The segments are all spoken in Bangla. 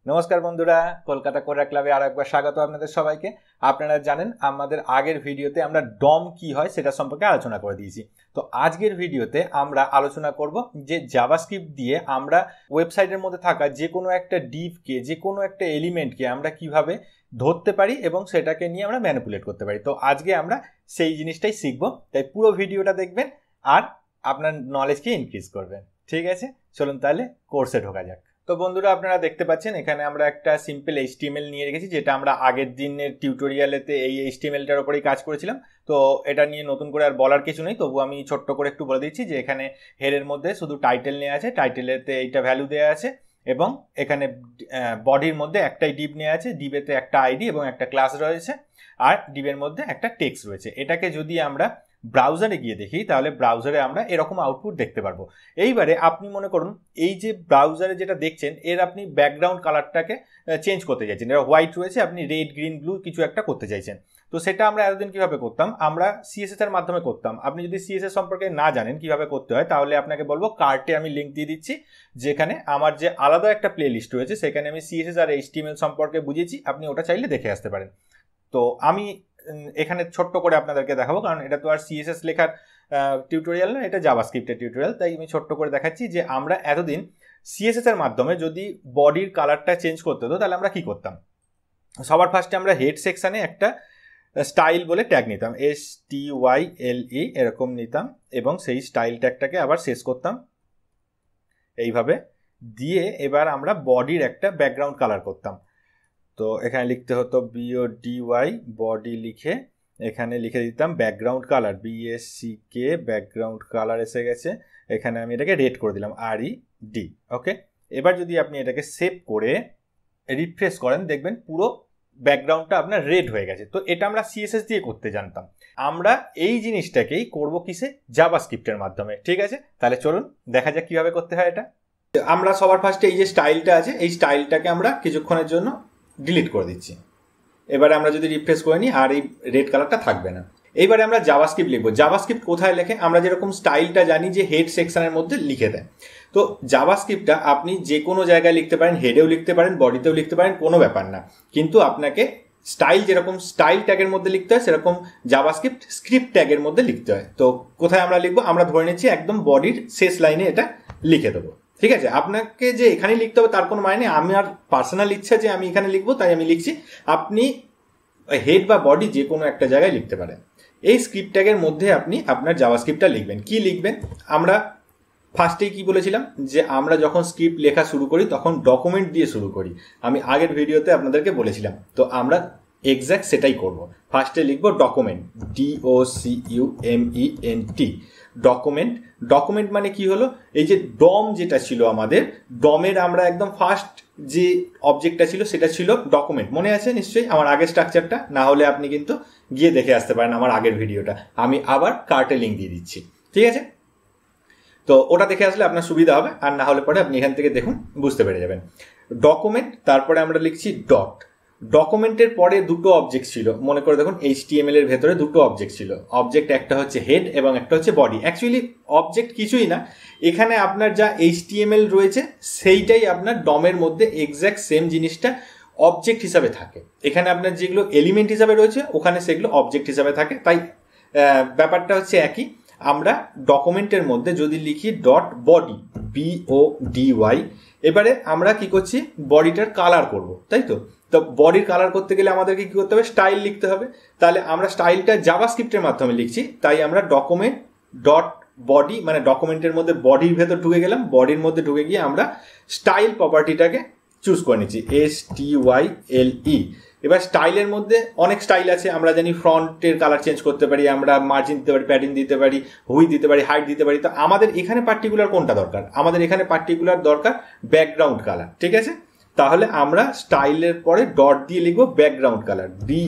নমস্কার বন্ধুরা, কলকাতা কোডার ক্লাবে আরো একবার স্বাগত আপনাদের সবাইকে। আপনারা জানেন আমাদের আগের ভিডিওতে আমরা ডম কি হয় সেটা সম্পর্কে আলোচনা করে দিয়েছি। তো আজকের ভিডিওতে আমরা আলোচনা করব যে জাভাস্ক্রিপ্ট দিয়ে আমরা ওয়েবসাইটের মধ্যে থাকা যে কোনো একটা ডিভকে, যে কোনো একটা এলিমেন্টকে আমরা কিভাবে ধরতে পারি এবং সেটাকে নিয়ে আমরা ম্যানিপুলেট করতে পারি। তো আজকে আমরা সেই জিনিসটাই শিখবো, তাই পুরো ভিডিওটা দেখবেন আর আপনার নলেজকে ইনক্রিজ করবেন। ঠিক আছে, চলুন তাহলে কোর্সে ঢোকা যাক। তো বন্ধুরা, আপনারা দেখতে পাচ্ছেন এখানে আমরা একটা সিম্পল HTML নিয়ে রেখেছি, যেটা আমরা আগের দিনের টিউটোরিয়ালেতে এই HTMLটার উপরেই কাজ করেছিলাম। তো এটা নিয়ে নতুন করে আর বলার কিছু নেই, তবু আমি ছোট্ট করে একটু বলে দিচ্ছি যে এখানে হেডের মধ্যে শুধু টাইটেল নেওয়া আছে, টাইটেলেতে এইটা ভ্যালু দেওয়া আছে এবং এখানে বডির মধ্যে একটাই ডিভ নেওয়া আছে, ডিভেতে একটা আইডি এবং একটা ক্লাস রয়েছে আর ডিভের মধ্যে একটা টেক্সট রয়েছে। এটাকে যদি আমরা ব্রাউজারে গিয়ে দেখি তাহলে ব্রাউজারে আমরা এরকম আউটপুট দেখতে পারবো। এইবারে আপনি মনে করুন এই যে ব্রাউজারে যেটা দেখছেন এর আপনি ব্যাকগ্রাউন্ড কালারটাকে চেঞ্জ করতে চাইছেন, এর হোয়াইট রয়েছে, আপনি রেড গ্রিন ব্লু কিছু একটা করতে চাইছেন। তো সেটা আমরা এতদিন কিভাবে করতাম, আমরা সিএসএস এর মাধ্যমে করতাম। আপনি যদি সিএসএস সম্পর্কে না জানেন কিভাবে করতে হয় তাহলে আপনাকে বলবো কার্টে আমি লিঙ্ক দিয়ে দিচ্ছি, যেখানে আমার যে আলাদা একটা প্লে লিস্ট রয়েছে সেখানে আমি সিএসএস আর HTML সম্পর্কে বুঝিয়েছি, আপনি ওটা চাইলে দেখে আসতে পারেন। তো আমি এখানে ছোট্ট করে আপনাদেরকে দেখাবো, কারণ এটা তো আর সিএসএস লেখার টিউটোরিয়াল না, এটা জাভাস্ক্রিপ্টের টিউটোরিয়াল, তাই আমি ছোট্ট করে দেখাচ্ছি যে আমরা এতদিন সিএসএস এর মাধ্যমে যদি বডির কালারটা চেঞ্জ করতে হতো তাহলে আমরা কি করতাম। সবার ফার্স্টে আমরা হেড সেকশানে একটা স্টাইল বলে ট্যাগ নিতাম, STYLE এরকম নিতাম এবং সেই স্টাইল ট্যাগটাকে আবার শেষ করতাম এইভাবে দিয়ে। এবার আমরা বডির একটা ব্যাকগ্রাউন্ড কালার করতাম। তো এখানে লিখতে হতো BODY, বডি লিখে এখানে লিখে দিতাম background colour, BSCK, background colour এসে গেছে। এখানে আমি এটাকে রেড করে দিলাম RED। ওকে, এবার যদি আপনি এটাকে সেভ করে রিফ্রেশ করেন দেখবেন পুরো ব্যাকগ্রাউন্ডটা আপনার রেড হয়ে গেছে। তো এটা আমরা সিএসএস দিয়ে করতে জানতাম, আমরা এই জিনিসটাকেই করব কিসে, জাভাস্ক্রিপ্টের মাধ্যমে। ঠিক আছে, তাহলে চলুন দেখা যাক কিভাবে করতে হয় এটা। আমরা সবার ফার্স্টে এই যে স্টাইলটা আছে এই স্টাইলটাকে আমরা কিছুক্ষণের জন্য ডিলিট করে দিচ্ছি। এবারে আমরা যদি রিফ্রেশ করে নিই আর এই রেড কালারটা থাকবে না। এইবারে আমরা জাভাস্ক্রিপ্ট লিখবো। জাভাস্ক্রিপ্ট কোথায় লেখে, আমরা যেরকম স্টাইলটা জানি যে হেড সেকশনের মধ্যে লিখে দেয়, তো জাভাস্ক্রিপ্টটা আপনি যে কোনো জায়গায় লিখতে পারেন, হেডেও লিখতে পারেন, বডিতেও লিখতে পারেন, কোনো ব্যাপার না। কিন্তু আপনাকে স্টাইল যেরকম স্টাইল ট্যাগের মধ্যে লিখতে হয় সেরকম জাভাস্ক্রিপ্ট স্ক্রিপ্ট ট্যাগের মধ্যে লিখতে হয়। তো কোথায় আমরা লিখবো, আমরা ধরে নিচ্ছি একদম বডির শেষ লাইনে এটা লিখে দেবো। ঠিক আছে, আপনাকে যে এখানে লিখতে হবে তার কোনো মানে নেই, আমার পার্সোনাল ইচ্ছা যে আমি এখানে লিখবো তাই আমি লিখছি। আপনি হেড বা বডি যে কোনো একটা জায়গায় লিখতে পারেন। এই স্ক্রিপ্ট ট্যাগের মধ্যে আপনি আপনার জাভাস্ক্রিপ্টটা লিখবেন। কি লিখবেন, আমরা ফার্স্টেই কি বলেছিলাম যে আমরা যখন স্ক্রিপ্ট লেখা শুরু করি তখন ডকুমেন্ট দিয়ে শুরু করি, আমি আগের ভিডিওতে আপনাদেরকে বলেছিলাম। তো আমরা এক্স্যাক্ট সেটাই করব। ফার্স্টে লিখবো ডকুমেন্ট, DOCUMENT, ডকুমেন্ট। ডকুমেন্ট মানে কি হলো, এই যে ডম যেটা ছিল আমাদের, ডমের আমরা একদম ফার্স্ট যে অবজেক্টটা ছিল সেটা ছিল ডকুমেন্ট। মনে আছে নিশ্চয়ই আমার আগের স্ট্রাকচারটা, না হলে আপনি কিন্তু গিয়ে দেখে আসতে পারেন আমার আগের ভিডিওটা, আমি আবার কার্টে লিঙ্ক দিয়ে দিচ্ছি। ঠিক আছে, তো ওটা দেখে আসলে আপনার সুবিধা হবে, আর না হলে পরে আপনি এখান থেকে দেখুন বুঝতে পেরে যাবেন। ডকুমেন্ট, তারপরে আমরা লিখছি ডট। ডকুমেন্টের পরে দুটো অবজেক্ট ছিল, মনে করে দেখুন HTML এর ভেতরে দুটো অবজেক্ট ছিল। অবজেক্ট একটা হচ্ছে হেড এবং একটা হচ্ছে বডি। অ্যাকচুয়ালি অবজেক্ট কিছুই না, এখানে আপনার যা HTML রয়েছে সেইটাই আপনার ডমের মধ্যে এক্স্যাক্ট সেম জিনিসটা অবজেক্ট হিসাবে থাকে। এখানে আপনার যেগুলো এলিমেন্ট হিসাবে রয়েছে ওখানে সেগুলো অবজেক্ট হিসাবে থাকে, তাই ব্যাপারটা হচ্ছে একই। আমরা ডকুমেন্টের মধ্যে যদি লিখি ডট বডি, BODY, এবারে আমরা কি করছি, বডিটার কালার করব, তাই তো। তো বডির কালার করতে গেলে আমাদেরকে কি করতে হবে, স্টাইল লিখতে হবে। তাহলে আমরা স্টাইলটা জাভাস্ক্রিপ্টের মাধ্যমে লিখছি, তাই আমরা ডকুমেন্ট ডট বডি মানে ডকুমেন্টের মধ্যে বডির ভেতর ঢুকে গেলাম, বডির মধ্যে ঢুকে গিয়ে আমরা স্টাইল প্রপার্টিটাকে চুজ করে নিচ্ছি, STYLE। এবার স্টাইলের মধ্যে অনেক স্টাইল আছে, আমরা জানি ফ্রন্টের কালার চেঞ্জ করতে পারি, আমরা মার্জিন দিতে পারি, প্যাডিং দিতে পারি, হুইড দিতে পারি, হাইট দিতে পারি। তো আমাদের এখানে পার্টিকুলার কোনটা দরকার, আমাদের এখানে পার্টিকুলার দরকার ব্যাকগ্রাউন্ড কালার। ঠিক আছে, তাহলে আমরা স্টাইলের পরে ডট দিয়ে লিখবো ব্যাকগ্রাউন্ড কালার,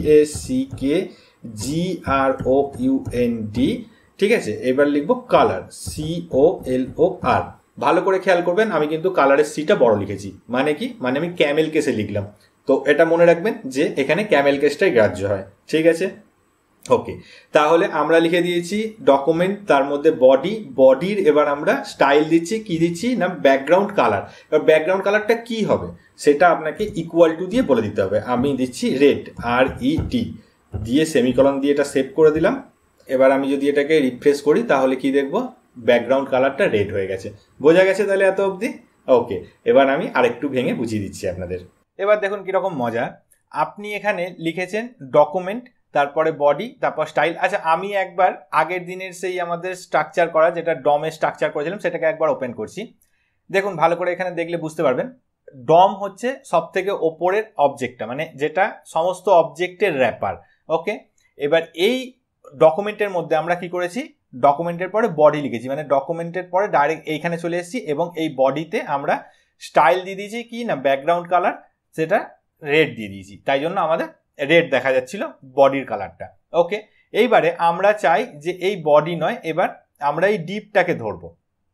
BACKGROUND। ঠিক আছে, এবার লিখবো কালার, COLOR। ভালো করে খেয়াল করবেন, আমি কিন্তু কালারের সিটা বড় লিখেছি। মানে কি, মানে আমি ক্যামেল কেসে লিখলাম। তো এটা মনে রাখবেন যে এখানে ক্যামেল কেসটাই গ্রাহ্য হয়। ঠিক আছে, ওকে, তাহলে আমরা লিখে দিয়েছি ডকুমেন্ট, তার মধ্যে বডির এবার আমরা স্টাইল দিচ্ছি, কি দিচ্ছি না ব্যাকগ্রাউন্ড কালার। এবার ব্যাকগ্রাউন্ড কালারটা কি হবে সেটা আপনাকে ইকুয়াল টু দিয়ে বলে দিতে হবে। আমি দিচ্ছি রেড, RED দিয়ে সেমিকলন দিয়ে এটা সেভ করে দিলাম। এবার আমি যদি এটাকে রিফ্রেশ করি তাহলে কি দেখবো, ব্যাকগ্রাউন্ড কালারটা রেড হয়ে গেছে। বোঝা গেছে তাহলে এত অবধি? ওকে, এবার আমি আরেকটু ভেঙে বুঝিয়ে দিচ্ছি আপনাদের। এবার দেখুন কিরকম মজা। আপনি এখানে লিখেছেন ডকুমেন্ট, তারপরে বডি, তারপর স্টাইল। আচ্ছা, আমি একবার আগের দিনের সেই আমাদের স্ট্রাকচার করা যেটা ডমে স্ট্রাকচার করেছিলাম সেটাকে একবার ওপেন করছি। দেখুন ভালো করে এখানে দেখলে বুঝতে পারবেন, ডম হচ্ছে সব থেকে ওপরের অবজেক্টটা, মানে যেটা সমস্ত অবজেক্টের র্যাপার। ওকে, এবার এই ডকুমেন্টের মধ্যে আমরা কি করেছি, ডকুমেন্টের পরে বডি লিখেছি, মানে ডকুমেন্টের পরে ডাইরেক্ট এইখানে চলে এসেছি এবং এই বডিতে আমরা স্টাইল দিয়ে দিয়েছি কি না ব্যাকগ্রাউন্ড কালার, সেটা রেড দিয়ে দিয়েছি, তাই জন্য আমাদের রেড দেখা যাচ্ছিল বডির কালারটা। ওকে, এইবারে আমরা চাই যে এই বডি নয়, এবার আমরা এই ডিপটাকে ধরবো।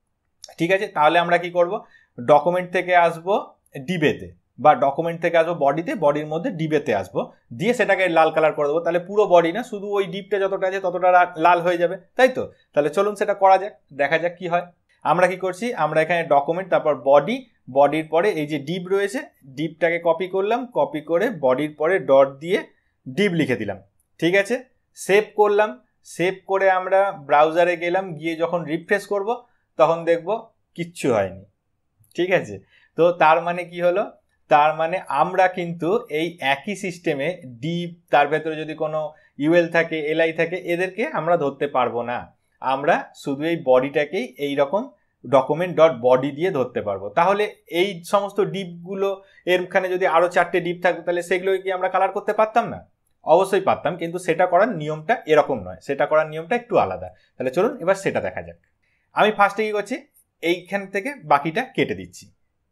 ঠিক আছে, তাহলে আমরা কি করব, ডকুমেন্ট থেকে আসবো ডিবেতে, বা ডকুমেন্ট থেকে আসবো বডিতে, বডির মধ্যে ডিবেতে আসবো, দিয়ে সেটাকে লাল কালার করে দেবো। তাহলে পুরো বডি না, শুধু ওই ডিপটা যতটা আছে ততটা লাল হয়ে যাবে, তাই তো? তাহলে চলুন সেটা করা যাক, দেখা যাক কি হয়। আমরা কি করছি, আমরা এখানে ডকুমেন্ট, তারপর বডির পরে এই যে ডিপ রয়েছে, ডিপটাকে কপি করলাম, কপি করে বডির পরে ডট দিয়ে ডিপ লিখে দিলাম। ঠিক আছে, সেভ করলাম। সেভ করে আমরা ব্রাউজারে গেলাম, গিয়ে যখন রিফ্রেশ করব তখন দেখব কিচ্ছু হয়নি। ঠিক আছে, তো তার মানে কি হলো, তার মানে আমরা কিন্তু এই একই সিস্টেমে ডিপ, তার ভেতরে যদি কোনো ইউএল থাকে, এলআই থাকে, এদেরকে আমরা ধরতে পারবো না। আমরা শুধু এই বডিটাকেই এইরকম ডকুমেন্ট ডট বডি দিয়ে ধরতে পারবো। তাহলে এই সমস্ত ডিপগুলো এরখানে যদি আরো 4টে ডিপ থাকতো তাহলে সেগুলো কি আমরা কালার করতে পারতাম না? অবশ্যই পারতাম, কিন্তু সেটা করার নিয়মটা এরকম নয়, সেটা করার নিয়মটা একটু আলাদা। তাহলে চলুন এবার সেটা দেখা যাক। আমি ফার্স্টে কি করছি, এইখান থেকে বাকিটা কেটে দিচ্ছি।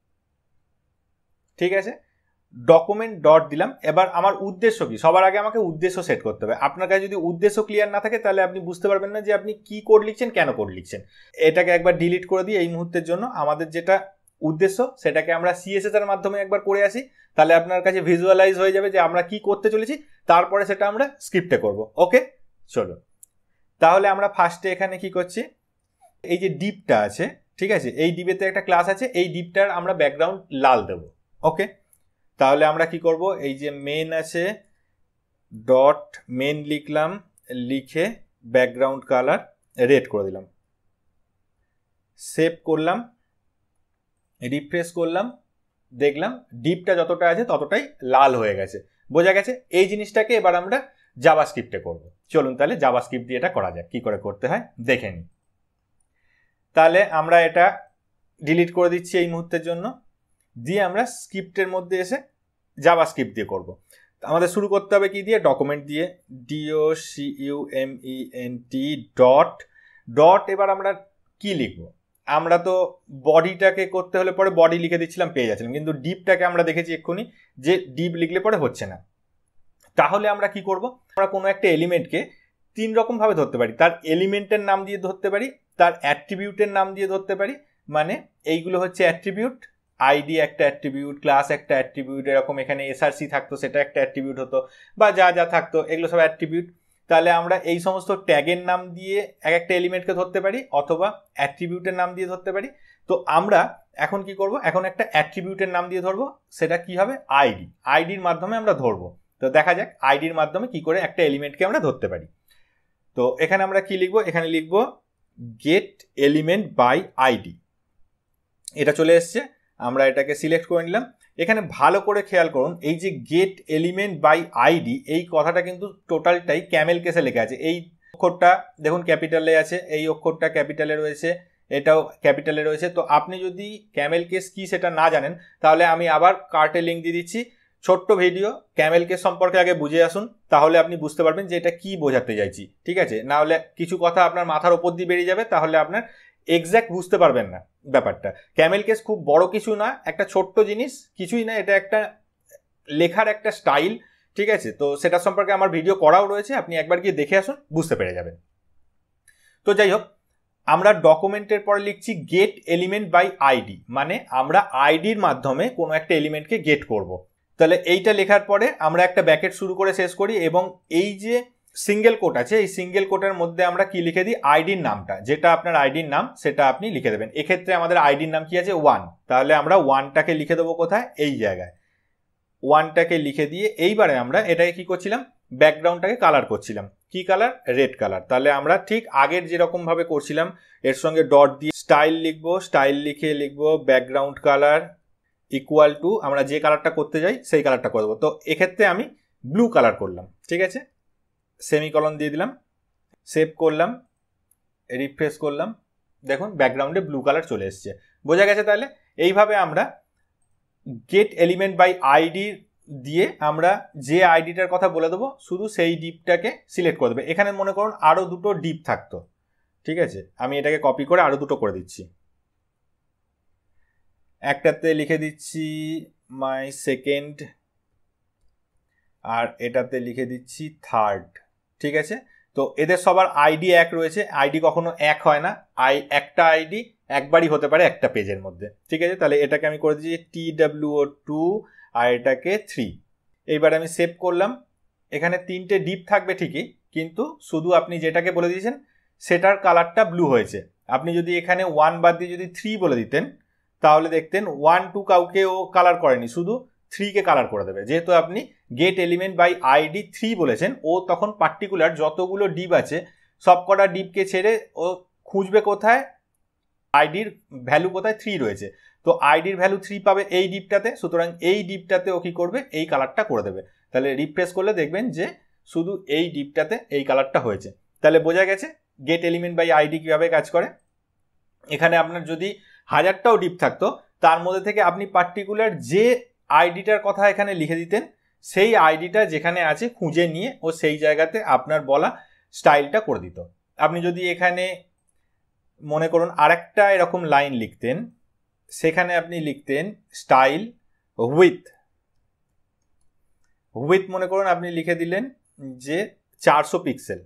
ঠিক আছে, ডকুমেন্ট ডট দিলাম। এবার আমার উদ্দেশ্য কি, সবার আগে আমাকে উদ্দেশ্য সেট করতে হবে। আপনার কাছে যদি উদ্দেশ্য ক্লিয়ার না থাকে তাহলে আপনি বুঝতে পারবেন না যে আপনি কি কোড লিখছেন, কেন কোড লিখছেন। এটাকে একবার ডিলিট করে দিই এই মুহূর্তের জন্য। আমাদের যেটা উদ্দেশ্য সেটাকে আমরা সিএসএস এর মাধ্যমে একবার করে আসি, তাহলে আপনার কাছে ভিজুয়ালাইজ হয়ে যাবে যে আমরা কি করতে চলেছি, তারপরে সেটা আমরা স্ক্রিপ্টে করব। ওকে, চলো তাহলে আমরা ফার্স্টে এখানে কি করছি, এই যে ডিপটা আছে, ঠিক আছে, এই ডিপেতে একটা ক্লাস আছে, এই ডিপটার আমরা ব্যাকগ্রাউন্ড লাল দেব। ওকে, তাহলে আমরা কি করব, এই যে মেন আছে, ডট মেন লিখলাম, লিখে ব্যাকগ্রাউন্ড কালার রেড করে দিলাম, সেভ করলাম, রিফ্রেশ করলাম, দেখলাম ডিপটা যতটা আছে ততটাই লাল হয়ে গেছে। বোঝা গেছে? এই জিনিসটাকে এবার আমরা জাভাস্ক্রিপ্টে করব। চলুন তাহলে জাভাস্ক্রিপ্ট দিয়ে এটা করা যাক, কি করে করতে হয় দেখে নিই। তাহলে আমরা এটা ডিলিট করে দিচ্ছি এই মুহূর্তের জন্য, দিয়ে আমরা স্ক্রিপ্টের মধ্যে এসে জাভাস্ক্রিপ্ট দিয়ে করব। আমাদের শুরু করতে হবে কি দিয়ে, ডকুমেন্ট দিয়ে, DOCUMENT ডট। এবার আমরা কি লিখব, আমরা তো বডিটাকে করতে হলে পরে বডি লিখে দিচ্ছিলাম, পেয়ে যাচ্ছিলাম, কিন্তু ডিপটাকে আমরা দেখেছি এক্ষুনি যে ডিপ লিখলে পরে হচ্ছে না। তাহলে আমরা কি করব, আমরা কোনো একটা এলিমেন্টকে 3 রকম ভাবে ধরতে পারি। তার এলিমেন্টের নাম দিয়ে ধরতে পারি, তার অ্যাট্রিবিউটের নাম দিয়ে ধরতে পারি, মানে এইগুলো হচ্ছে অ্যাট্রিবিউট, আইডি একটা অ্যাট্রিবিউট, ক্লাস একটা অ্যাট্রিবিউট, এরকম এখানে এসআরসি থাকতো সেটা একটা অ্যাট্রিবিউট হতো, বা যা যা থাকতো এগুলো সব অ্যাট্রিবিউট। তাহলে আমরা এই সমস্ত ট্যাগের নাম দিয়ে এক একটা এলিমেন্টকে ধরতে পারি, অথবা অ্যাট্রিবিউটের নাম দিয়ে ধরতে পারি। তো আমরা এখন কি করব, এখন একটা অ্যাট্রিবিউটের নাম দিয়ে ধরবো, সেটা কি হবে, আইডির মাধ্যমে আমরা ধরবো। তো দেখা যাক আইডির মাধ্যমে কি করে একটা এলিমেন্টকে আমরা ধরতে পারি। তো এখানে আমরা কি লিখবো, এখানে লিখবো getElementById। এটা চলে এসছে, আমরা এটাকে সিলেক্ট করে নিলাম। এখানে ভালো করে খেয়াল করুন, এই যে getElementById এই কথাটা কিন্তু টোটালটাই ক্যামেল কেসে লেখা আছে। এই অক্ষরটা দেখুন ক্যাপিটালে আছে, এই অক্ষরটা ক্যাপিটালে রয়েছে, এটাও ক্যাপিটালে রয়েছে। তো আপনি যদি ক্যামেল কেস কি সেটা না জানেন তাহলে আমি আবার কার্টে লিঙ্ক দিয়ে দিচ্ছি, ছোট্ট ভিডিও, ক্যামেল কেস সম্পর্কে আগে বুঝে আসুন, তাহলে আপনি বুঝতে পারবেন যে এটা কি বোঝাতে চাইছি। ঠিক আছে, না হলে কিছু কথা আপনার মাথার ওপর দিয়ে বেরিয়ে যাবে, তাহলে আপনার এক্স্যাক্ট বুঝতে পারবেন না ব্যাপারটা। ক্যামেল কেস খুব বড় কিছু না, একটা ছোট্ট জিনিস, কিছুই না, এটা একটা লেখার একটা স্টাইল। ঠিক আছে, তো সেটা সম্পর্কে আমার ভিডিও করাও রয়েছে, আপনি একবার গিয়ে দেখে আসুন, বুঝতে পেরে যাবেন। তো যাই হোক, আমরা ডকুমেন্টের পরে লিখছি getElementById, মানে আমরা আইডির মাধ্যমে কোনো একটা এলিমেন্টকে গেট করব। তাহলে এইটা লেখার পরে আমরা একটা ব্র্যাকেট শুরু করে শেষ করি, এবং এই যে সিঙ্গেল কোট আছে, এই সিঙ্গেল কোটের মধ্যে আমরা কি লিখে দিই, আইডির নামটা, যেটা আপনার আইডির নাম সেটা আপনি লিখে দেবেন। এক্ষেত্রে আমাদের আইডির নাম কি আছে, 1, তাহলে আমরা 1টাকে লিখে দেবো কোথায়, এই জায়গায় 1টাকে লিখে দিয়ে এইবারে আমরা এটাকে কি করছিলাম, ব্যাকগ্রাউন্ডটাকে কালার করছিলাম, কি কালার, রেড কালার। তাহলে আমরা ঠিক আগের যেরকম ভাবে করছিলাম এর সঙ্গে ডট দিয়ে স্টাইল লিখবো, স্টাইল লিখে লিখবো ব্যাকগ্রাউন্ড কালার ইকুয়াল টু আমরা যে কালারটা করতে যাই সেই কালারটা করে দেবো। তো এক্ষেত্রে আমি ব্লু কালার করলাম, ঠিক আছে, সেমিকলন দিয়ে দিলাম, সেভ করলাম, রিফ্রেশ করলাম, দেখুন ব্যাকগ্রাউন্ডে ব্লু কালার চলে এসছে। বোঝা গেছে? তাহলে এইভাবে আমরা গেট এলিমেন্ট বাই আইডি দিয়ে আমরা যে আইডিটার কথা বলে দেবো শুধু সেই ডিপটাকে সিলেক্ট করে দেবে। এখানে মনে করুন আরও দুটো ডিপ থাকতো, ঠিক আছে, আমি এটাকে কপি করে আরও দুটো করে দিচ্ছি। একটাতে লিখে দিচ্ছি মাই সেকেন্ড, আর এটাতে লিখে দিচ্ছি থার্ড, ঠিক আছে। তো এদের সবার আইডি এক রয়েছে, আইডি কখনো এক হয় না, একটা আইডি একবারই হতে পারে একটা পেজের মধ্যে, ঠিক আছে। তাহলে এটাকে আমি করে দিচ্ছি TWO2 আর এটাকে 3। এইবার আমি সেভ করলাম। এখানে 3টে ডিপ থাকবে ঠিকই, কিন্তু শুধু আপনি যেটাকে বলে দিয়েছেন সেটার কালারটা ব্লু হয়েছে। আপনি যদি এখানে 1 বাদ দিয়ে যদি 3 বলে দিতেন তাহলে দেখতেন 1 2 কাউকে ও কালার করেনি, শুধু 3কে কালার করে দেবে। যেহেতু আপনি গেট এলিমেন্ট বাই আইডি 3 বলেছেন, ও তখন পার্টিকুলার যতগুলো ডিপ আছে সবকটা ডিপকে ছেড়ে ও খুঁজবে কোথায় আইডির ভ্যালু কোথায় 3 রয়েছে। তো আইডির ভ্যালু 3 পাবে এই ডিপটাতে, সুতরাং এই ডিপটাতে ও কি করবে, এই কালারটা করে দেবে। তাহলে রিফ্রেশ করলে দেখবেন যে শুধু এই ডিপটাতে এই কালারটা হয়েছে। তাহলে বোঝা গেছে গেট এলিমেন্ট বাই আইডি কিভাবে কাজ করে। এখানে আপনার যদি 1000টাও ডিপ থাকতো তার মধ্যে থেকে আপনি পার্টিকুলার যে আইডিটার কথা এখানে লিখে দিতেন সেই আইডিটা যেখানে আছে খুঁজে নিয়ে ও সেই জায়গাতে আপনার বলা স্টাইলটা করে দিত। আপনি যদি এখানে মনে করুন আরেকটা এরকম লাইন লিখতেন, সেখানে আপনি লিখতেন স্টাইল উইথ মনে করুন আপনি লিখে দিলেন যে 400 পিক্সেল,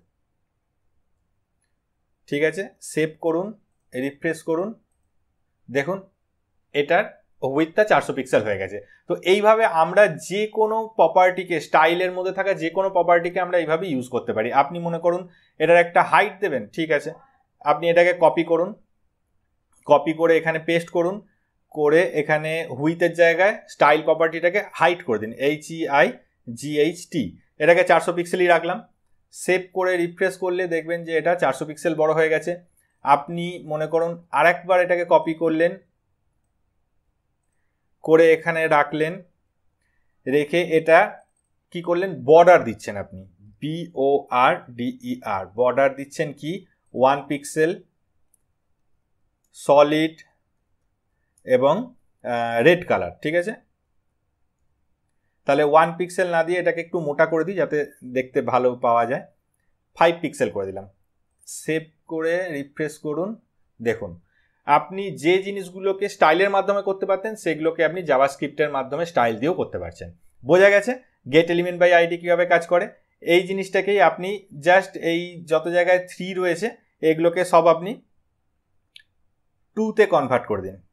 ঠিক আছে। সেভ করুন, রিফ্রেশ করুন, দেখুন এটার উইথটা 400 পিক্সেল হয়ে গেছে। তো এইভাবে আমরা যে কোনো প্রপার্টিকে, স্টাইলের মধ্যে থাকা যে কোনো প্রপার্টিকে আমরা এইভাবে ইউজ করতে পারি। আপনি মনে করুন এটার একটা হাইট দেবেন, ঠিক আছে, আপনি এটাকে কপি করুন, কপি করে এখানে পেস্ট করুন, করে এখানে হুইথের জায়গায় স্টাইল প্রপার্টিটাকে হাইট করে দিন, HEIGHT, এটাকে 400 পিক্সেলই রাখলাম। সেভ করে রিফ্রেশ করলে দেখবেন যে এটা 400 পিক্সেল বড় হয়ে গেছে। আপনি মনে করুন আরেকবার এটাকে কপি করলেন, করে এখানে রাখলেন, রেখে এটা কি করলেন, বর্ডার দিচ্ছেন আপনি, BORDER, বর্ডার দিচ্ছেন কি 1 পিক্সেল, সলিড এবং রেড কালার, ঠিক আছে। তাহলে 1 পিক্সেল না দিয়ে এটাকে একটু মোটা করে দিই যাতে দেখতে ভালো পাওয়া যায়, 5 পিক্সেল করে দিলাম। সেভ করে রিফ্রেশ করুন, দেখুন আপনি যে জিনিসগুলোকে স্টাইলের মাধ্যমে করতে পারতেন সেগুলোকে আপনি জাভাস্ক্রিপ্টের মাধ্যমে স্টাইল দিয়েও করতে পারছেন। বোঝা গেছে গেট এলিমেন্ট বাই আইডি কীভাবে কাজ করে। এই জিনিসটাকেই আপনি জাস্ট এই যত জায়গায় 3 রয়েছে এগুলোকে সব আপনি 2তে কনভার্ট করে দিন,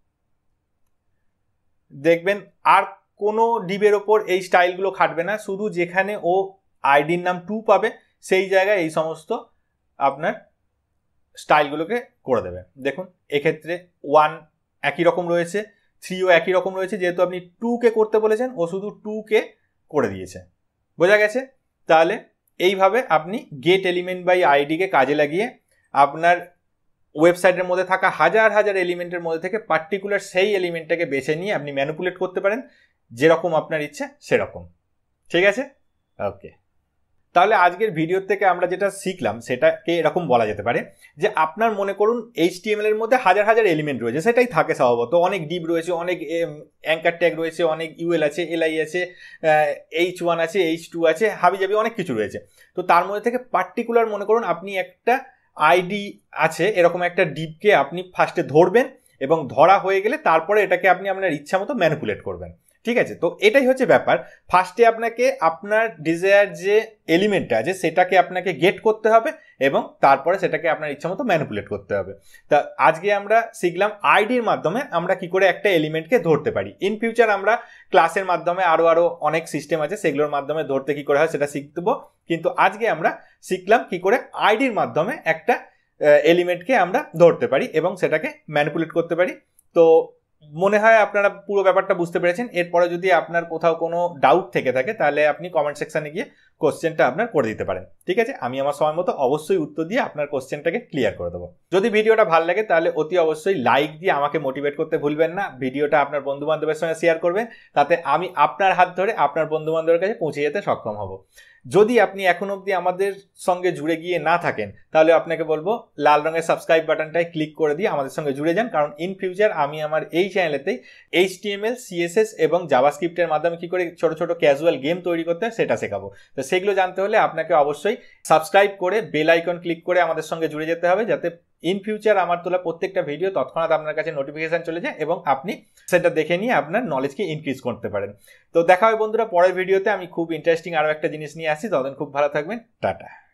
দেখবেন আর কোনো ডিবের ওপর এই স্টাইলগুলো খাটবে না, শুধু যেখানে ও আইডির নাম 2 পাবে সেই জায়গায় এই সমস্ত আপনার স্টাইলগুলোকে করে দেবে। দেখুন এক্ষেত্রে 1 একই রকম রয়েছে, 3ও একই রকম রয়েছে, যেহেতু আপনি 2কে করতে বলেছেন ও শুধু 2কে করে দিয়েছে। বোঝা গেছে? তাহলে এইভাবে আপনি গেট এলিমেন্ট বাই আইডিকে কাজে লাগিয়ে আপনার ওয়েবসাইটের মধ্যে থাকা হাজার হাজার এলিমেন্টের মধ্যে থেকে পার্টিকুলার সেই এলিমেন্টটাকে বেছে নিয়ে আপনি ম্যানিপুলেট করতে পারেন যেরকম আপনার ইচ্ছে সেরকম। ঠিক আছে? ওকে, তাহলে আজকের ভিডিও থেকে আমরা যেটা শিখলাম সেটাকে এরকম বলা যেতে পারে যে আপনার মনে করুন HTML এর মধ্যে হাজার হাজার এলিমেন্ট রয়েছে, সেটাই থাকে স্বভাবত, অনেক ডিভ রয়েছে, অনেক অ্যাঙ্কার ট্যাগ রয়েছে, অনেক UL আছে, LI আছে, H1 আছে, H2 আছে, হাবিজাবি অনেক কিছু রয়েছে। তো তার মধ্যে থেকে পার্টিকুলার মনে করুন আপনি একটা আইডি আছে এরকম একটা ডিভকে আপনি ফার্স্টে ধরবেন এবং ধরা হয়ে গেলে তারপরে এটাকে আপনি আপনার ইচ্ছা মতো ম্যানিপুলেট করবেন। ঠিক আছে, তো এটাই হচ্ছে ব্যাপার। ফার্স্টে আপনাকে আপনার ডিজায়ার যে এলিমেন্টটা আছে সেটাকে আপনাকে গেট করতে হবে এবং তারপরে সেটাকে আপনার ইচ্ছা মতো ম্যানিপুলেট করতে হবে। তা আজকে আমরা শিখলাম আইডির মাধ্যমে আমরা কি করে একটা এলিমেন্টকে ধরতে পারি। ইন ফিউচার আমরা ক্লাসের মাধ্যমে আরো অনেক সিস্টেম আছে, সেগুলোর মাধ্যমে ধরতে কি করে হয় সেটা শিখবো, কিন্তু আজকে আমরা শিখলাম কি করে আইডির মাধ্যমে একটা এলিমেন্টকে আমরা ধরতে পারি এবং সেটাকে ম্যানিপুলেট করতে পারি। তো মনে হয় আপনারা পুরো ব্যাপারটা বুঝতে পেরেছেন। এরপরে যদি আপনার কোথাও কোনো ডাউট থেকে থাকে তাহলে আপনি কমেন্ট সেকশনে গিয়ে কোশ্চেনটা আপনার করে দিতে পারেন, ঠিক আছে? আমি আমার সময় মতো অবশ্যই উত্তর দিয়ে আপনার কোশ্চেনটাকে ক্লিয়ার করে দেবো। যদি ভিডিওটা ভালো লাগে তাহলে অতি অবশ্যই লাইক দিয়ে আমাকে মোটিভেট করতে ভুলবেন না। ভিডিওটা আপনার বন্ধু বান্ধবের সঙ্গে শেয়ার করবেন, তাতে আমি আপনার হাত ধরে আপনার বন্ধু বান্ধবের কাছে পৌঁছে যেতে সক্ষম হব। যদি আপনি এখন অবধি আমাদের সঙ্গে জুড়ে গিয়ে না থাকেন তাহলে আপনাকে বলবো লাল রঙের সাবস্ক্রাইব বাটনটায় ক্লিক করে দিয়ে আমাদের সঙ্গে জুড়ে যান, কারণ ইন ফিউচার আমি আমার এই চ্যানেলেতেই HTML, CSS এবং জাভাস্ক্রিপ্টের মাধ্যমে কি করে ছোট ছোট ক্যাজুয়াল গেম তৈরি করতে হয় সেটা শেখাবো। তো সেগুলো জানতে হলে আপনাকে অবশ্যই সাবস্ক্রাইব করে বেল আইকন ক্লিক করে আমাদের সঙ্গে জুড়ে যেতে হবে, যাতে ইন ফিউচার আমার তোলা প্রত্যেকটা ভিডিও তৎক্ষণাৎ আপনার কাছে নোটিফিকেশন চলে যায় এবং আপনি সেটা দেখে নিয়ে আপনার নলেজকে ইনক্রিজ করতে পারেন। তো দেখা হবে বন্ধুরা পরের ভিডিওতে। আমি খুব ইন্টারেস্টিং আরও একটা জিনিস নিয়ে আসছি, ততদিন খুব ভালো থাকবেন, টাটা।